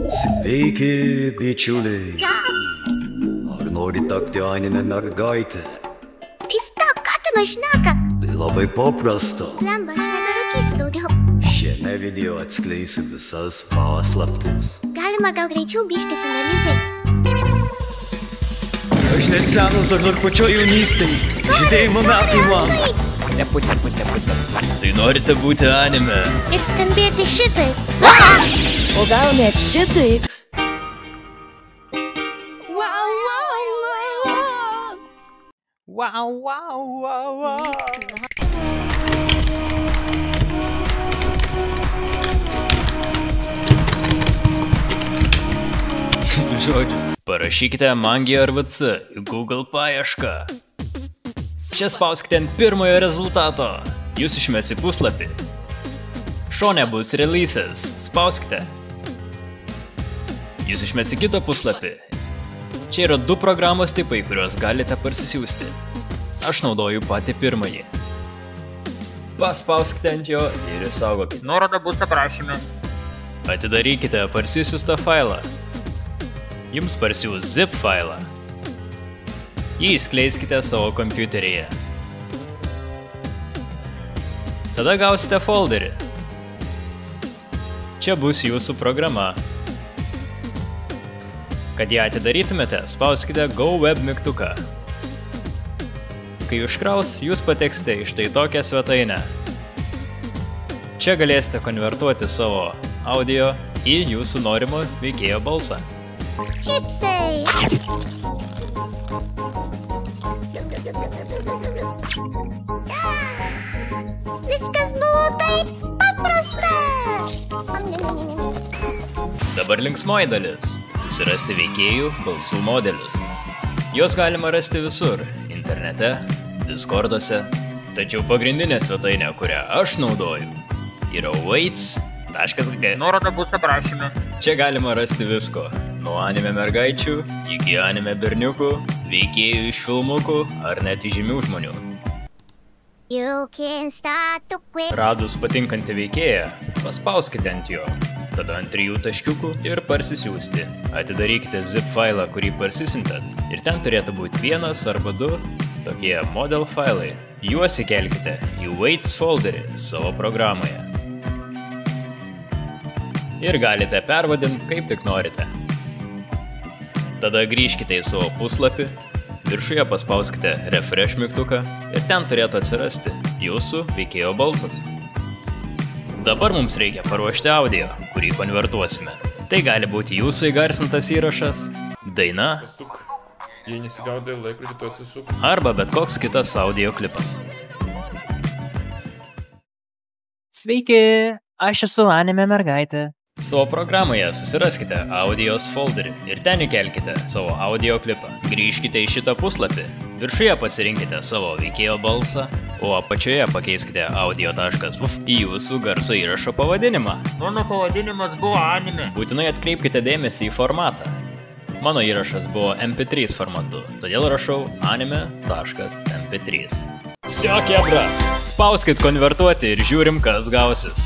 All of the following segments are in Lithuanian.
Sveiki, bičiuliai. Ar nori tapti anime mergaitė? Stok, katino šneka. Tai labai paprasta. Blemba, aš neberūkysiu daugiau. Šiame video atskleisiu visas paslaptis. Galima gal greičiau biškis analizai. Aš nesenas, aš dar pačioj jaunystėj. Žydėjimo metai man. Tai norite būti anime? Ir skambėti šitaip. O gal net šitaip? Žodžiu, parašykite Mangi ar VC į Google paiešką. Čia spauskite ant pirmojo rezultato. Jūs išmes į puslapį. Šone bus releases. Spauskite. Jūs išmes į kitą puslapį. Čia yra 2 programos tipai, kuriuos galite parsisiųsti. Aš naudoju patį pirmąjį. Paspauskite ant jo ir išsaugokite. Nuoroda bus aprašyme. Atidarykite parsisiųstą failą. Jums parsiūs zip failą. Jį įskleiskite savo kompiuteryje. Tada gausite folderį. Čia bus jūsų programa. Kad ją atidarytumėte, spauskite Go Web mygtuką. Kai užkraus, jūs pateksite į štai tokią svetainę. Čia galėsite konvertuoti savo audio į jūsų norimo veikėjo balsą. Čipsai. Viskas buvo taip paprasta. Dabar linksmoji dalis – susirasti veikėjų balsų modelius. Juos galima rasti visur – internete, Discorduose. Tačiau pagrindinė svetainė, kurią aš naudoju, yra weights.g. Nuoroda bus aprašyme. Čia galima rasti visko – nuo anime mergaičių iki anime berniukų, veikėjų iš filmukų ar net įžymių žmonių. Radus patinkantį veikėją, paspauskite ant jo, tada ant 3 taškiukų ir parsisiųsti. Atidarykite zip failą, kurį parsisiuntėt, ir ten turėtų būti 1 arba 2 tokie model failai. Juos įkelkite į Weights folderį savo programoje. Ir galite pervadinti kaip tik norite. Tada grįžkite į savo puslapį, viršuje paspauskite refresh mygtuką ir ten turėtų atsirasti jūsų veikėjo balsas. Dabar mums reikia paruošti audio, kurį konvertuosime. Tai gali būti jūsų įgarsintas įrašas, daina arba bet koks kitas audio klipas. Sveiki, aš esu anime mergaitė. Savo programoje susiraskite audijos folderį ir ten įkelkite savo audio klipą. Grįžkite į šitą puslapį, viršuje pasirinkite savo veikėjo balsą, o apačioje pakeiskite audio.uf į jūsų garso įrašo pavadinimą. Mano pavadinimas buvo anime. Būtinai atkreipkite dėmesį į formatą. Mano įrašas buvo mp3 formatu, todėl rašau anime.mp3. Всё, kebra! Spauskit konvertuoti ir žiūrim, kas gausis.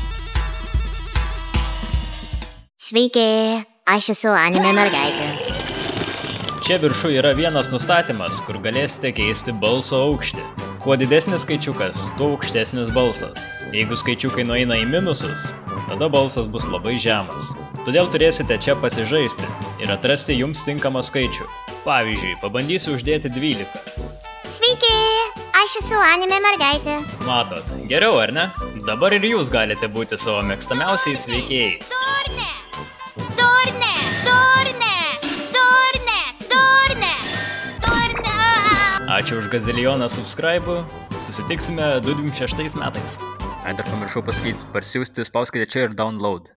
Sveiki, aš esu anime mergaitė. Čia viršų yra vienas nustatymas, kur galėsite keisti balso aukštį. Kuo didesnis skaičiukas, tuo aukštesnis balsas. Jeigu skaičiukai nueina į minusus, tada balsas bus labai žemas. Todėl turėsite čia pasižaisti ir atrasti jums tinkamą skaičių. Pavyzdžiui, pabandysiu uždėti 12. Sveiki, aš esu anime mergaitė. Matot, geriau ar ne? Dabar ir jūs galite būti savo mėgstamiausiais veikėjais. Ačiū už gazilioną subscribe'ų, susitiksime 2026 metais. Dar pamiršau pasakyti, parsiųsti, spauskite čia ir download.